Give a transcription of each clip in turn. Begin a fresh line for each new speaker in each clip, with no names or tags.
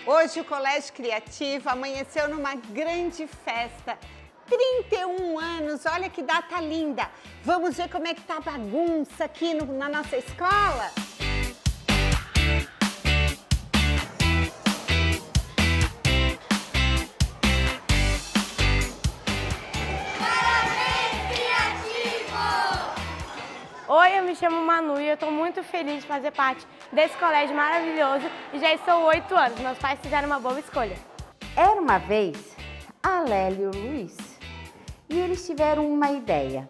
Hoje o Colégio Criativo amanheceu numa grande festa. 31 anos, olha que data linda! Vamos ver como é que tá a bagunça aqui na nossa escola?
Oi, eu me chamo Manu e eu estou muito feliz de fazer parte desse colégio maravilhoso e já estou 8 anos. Meus pais fizeram uma boa escolha.
Era uma vez a Lélia e o Luiz e eles tiveram uma ideia.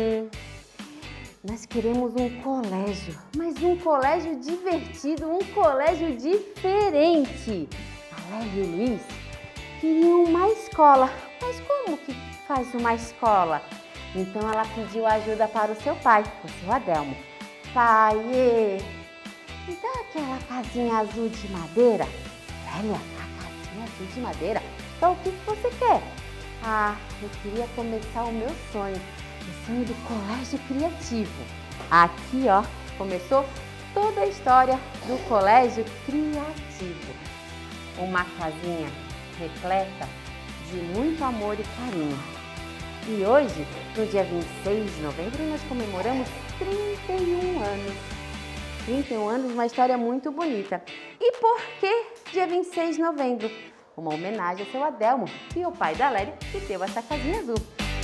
Nós queremos um colégio, mas um colégio divertido, um colégio diferente. A Lélia e o Luiz queriam uma escola, mas como que faz uma escola? Então ela pediu ajuda para o seu pai, o seu Adelmo. Pai, me dá aquela casinha azul de madeira? Lélia, a casinha azul de madeira? Então o que você quer? Ah, eu queria começar o meu sonho, o sonho do Colégio Criativo. Aqui, ó, começou toda a história do Colégio Criativo. Uma casinha repleta de muito amor e carinho. E hoje, no dia 26 de novembro, nós comemoramos 31 anos. 31 anos, uma história muito bonita. E por que dia 26 de novembro? Uma homenagem ao seu Adelmo e ao pai da Lélia, que deu essa casinha azul.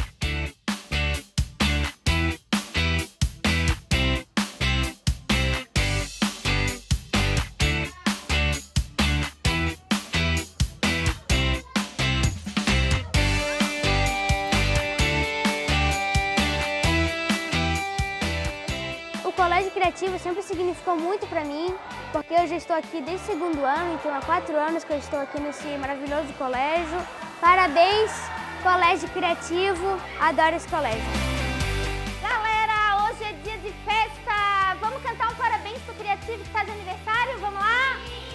O Colégio Criativo sempre significou muito para mim, porque eu já estou aqui desde o segundo ano, então há 4 anos que eu estou aqui nesse maravilhoso colégio. Parabéns, Colégio Criativo, adoro esse colégio.
Galera, hoje é dia de festa! Vamos cantar um parabéns pro Criativo que está de aniversário? Vamos lá?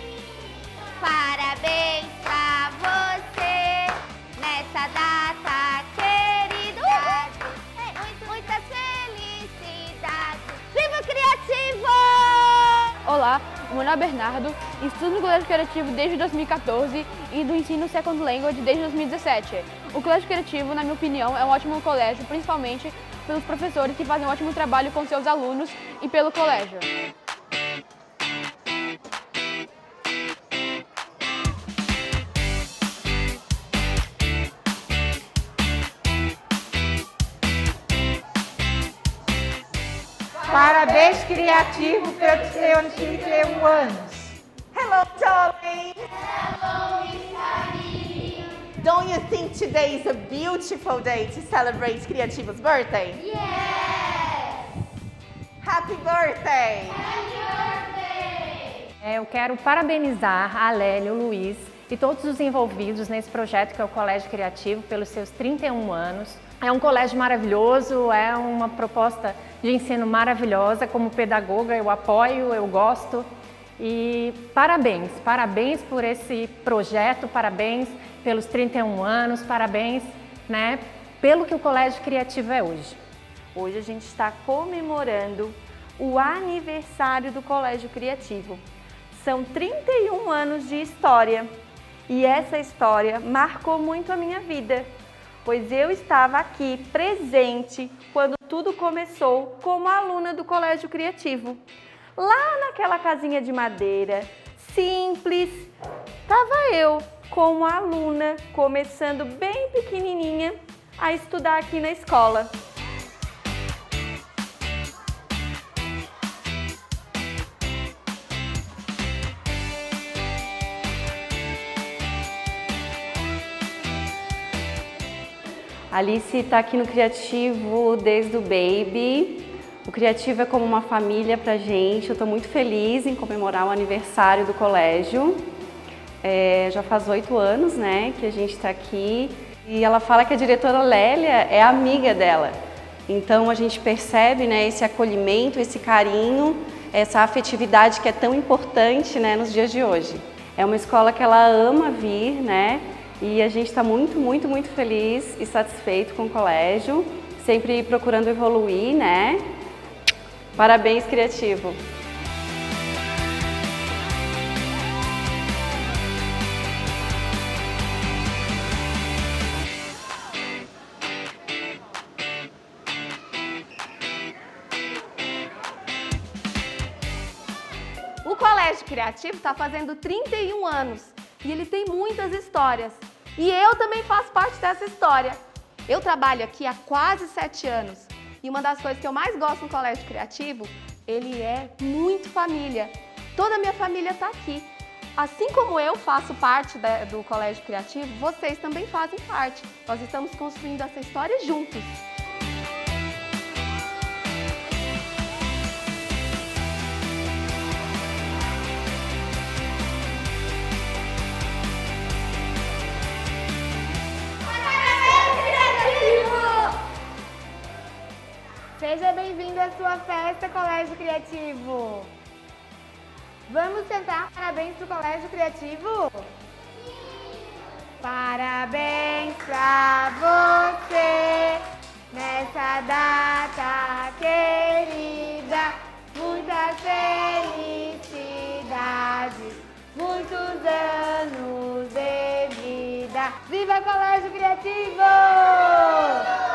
Parabéns pra você nessa data querida! Muitas felicidades! Viva o Criativo!
Olá, meu nome é Bernardo, estudo no Colégio Criativo desde 2014 e do ensino Second Language desde 2017. O Colégio Criativo, na minha opinião, é um ótimo colégio, principalmente pelos professores que fazem um ótimo trabalho com seus alunos e pelo colégio.
Parabéns, Criativo, pelos seus 31 anos.
Hello, darling!
Hello, Miss
Don't you think today is a beautiful day to celebrate Criativo's birthday?
Yes!
Happy birthday!
Eu quero parabenizar a Lélia, o Luiz e todos os envolvidos nesse projeto que é o Colégio Criativo pelos seus 31 anos. É um colégio maravilhoso, é uma proposta de ensino maravilhosa. Como pedagoga eu apoio, eu gosto e parabéns, parabéns por esse projeto, parabéns pelos 31 anos, parabéns, né, pelo que o Colégio Criativo é hoje.
Hoje a gente está comemorando o aniversário do Colégio Criativo. São 31 anos de história e essa história marcou muito a minha vida, pois eu estava aqui presente quando tudo começou como aluna do Colégio Criativo. Lá naquela casinha de madeira, simples, estava eu como aluna, começando bem pequenininha a estudar aqui na escola. A Alice está aqui no Criativo desde o baby. O Criativo é como uma família pra gente. Eu estou muito feliz em comemorar o aniversário do colégio. Já faz 8 anos, né, que a gente está aqui. E ela fala que a diretora Lélia é amiga dela. Então a gente percebe, né, esse acolhimento, esse carinho, essa afetividade que é tão importante, né, nos dias de hoje. É uma escola que ela ama vir, né? E a gente está muito, muito, muito feliz e satisfeito com o colégio, sempre procurando evoluir, né? Parabéns, Criativo!
O Colégio Criativo está fazendo 31 anos e ele tem muitas histórias. E eu também faço parte dessa história. Eu trabalho aqui há quase 7 anos e uma das coisas que eu mais gosto no Colégio Criativo, ele é muito família. Toda a minha família está aqui. Assim como eu faço parte do Colégio Criativo, vocês também fazem parte. Nós estamos construindo essa história juntos.
Seja bem-vindo à sua festa, Colégio Criativo! Vamos cantar parabéns pro Colégio Criativo? Parabéns pra você, nessa data querida, muitas felicidades, muitos anos de vida. Viva Colégio Criativo!